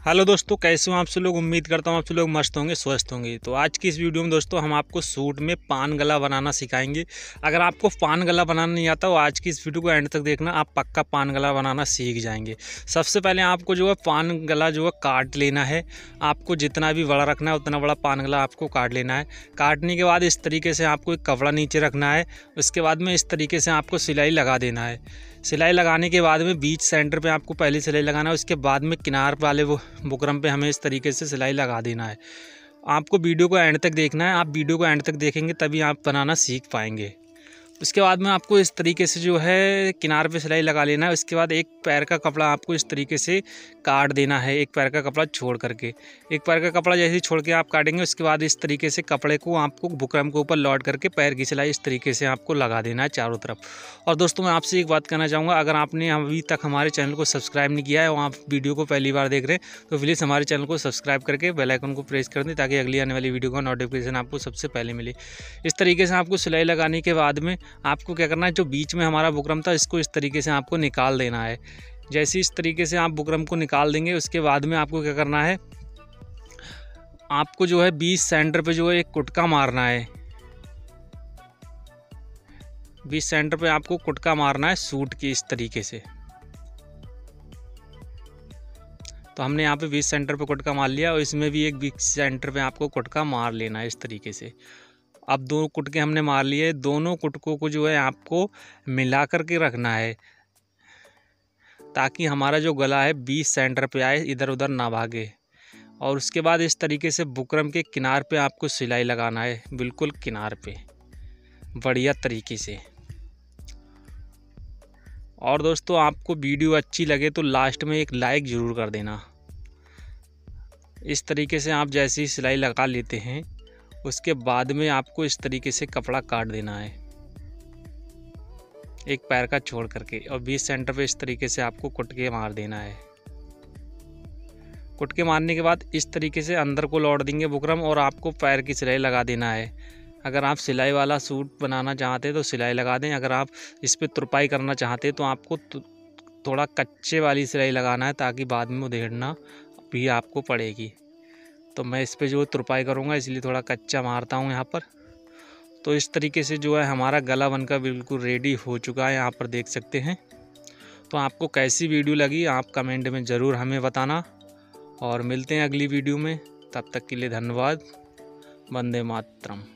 Hello दोस्तों, कैसे हो आप सब लोग। उम्मीद करता हूँ आप सब लोग मस्त होंगे, स्वस्थ होंगे। तो आज की इस वीडियो में दोस्तों हम आपको सूट में पान गला बनाना सिखाएंगे। अगर आपको पान गला बनाना नहीं आता तो आज की इस वीडियो को एंड तक देखना, आप पक्का पान गला बनाना सीख जाएंगे। सबसे पहले आपको जो है पान गला जो है काट लेना है। आपको जितना भी बड़ा रखना है उतना बड़ा पान गला आपको काट लेना है। काटने के बाद इस तरीके से आपको एक कपड़ा नीचे रखना है। उसके बाद में इस तरीके से आपको सिलाई लगा देना है। सिलाई लगाने के बाद में बीच सेंटर पे आपको पहले सिलाई लगाना है। उसके बाद में किनार वाले वो बुकरम पे हमें इस तरीके से सिलाई लगा देना है। आपको वीडियो को एंड तक देखना है। आप वीडियो को एंड तक देखेंगे तभी आप बनाना सीख पाएंगे। उसके बाद में आपको इस तरीके से जो है किनार पे सिलाई लगा लेना है। उसके बाद एक पैर का कपड़ा आपको इस तरीके से काट देना है, एक पैर का कपड़ा छोड़ करके। एक पैर का कपड़ा जैसे ही छोड़ के आप काटेंगे उसके बाद इस तरीके से कपड़े को आपको बुकरम के ऊपर लौट करके पैर की सिलाई इस तरीके से आपको लगा देना है चारों तरफ। और दोस्तों मैं आपसे एक बात कहना चाहूँगा, अगर आपने अभी तक हमारे चैनल को सब्सक्राइब नहीं किया है और आप वीडियो को पहली बार देख रहे हैं तो प्लीज़ हमारे चैनल को सब्सक्राइब करके बेल आइकन को प्रेस कर दें ताकि अगली आने वाली वीडियो का नोटिफिकेशन आपको सबसे पहले मिले। इस तरीके से आपको सिलाई लगाने के बाद में आपको क्या करना है, जो बीच में हमारा बुकरम था इसको इस तरीके से आपको निकाल देना है। जैसे इस तरीके से आप बुकरम को निकाल देंगे उसके बाद में आपको क्या करना है, आपको जो है बीच सेंटर पे जो है एक कुटका मारना है। बीच सेंटर पे आपको कुटका मारना है सूट की इस तरीके से। तो हमने यहाँ पे बीच सेंटर पे कुटका मार लिया और इसमें भी एक बीच सेंटर पे आपको कुटका मार लेना है इस तरीके से। अब दो कुटके हमने मार लिए, दोनों कुटकों को जो है आपको मिला करके रखना है ताकि हमारा जो गला है बीच सेंटर पे आए, इधर उधर ना भागे। और उसके बाद इस तरीके से बुकरम के किनार पे आपको सिलाई लगाना है, बिल्कुल किनार पे बढ़िया तरीके से। और दोस्तों आपको वीडियो अच्छी लगे तो लास्ट में एक लाइक ज़रूर कर देना। इस तरीके से आप जैसे ही सिलाई लगा लेते हैं उसके बाद में आपको इस तरीके से कपड़ा काट देना है एक पैर का छोड़ करके, और बीच सेंटर पे इस तरीके से आपको कुटके मार देना है। कुटके मारने के बाद इस तरीके से अंदर को लौट देंगे बुकरम और आपको पैर की सिलाई लगा देना है। अगर आप सिलाई वाला सूट बनाना चाहते हैं तो सिलाई लगा दें। अगर आप इस पर तुरपाई करना चाहते हैं तो आपको थोड़ा कच्चे वाली सिलाई लगाना है ताकि बाद में उधेड़ना भी आपको पड़ेगी। तो मैं इस पे जो तुरपाई करूँगा इसलिए थोड़ा कच्चा मारता हूँ यहाँ पर। तो इस तरीके से जो है हमारा गला बनकर बिल्कुल रेडी हो चुका है, यहाँ पर देख सकते हैं। तो आपको कैसी वीडियो लगी आप कमेंट में ज़रूर हमें बताना और मिलते हैं अगली वीडियो में। तब तक के लिए धन्यवाद। वंदे मातरम।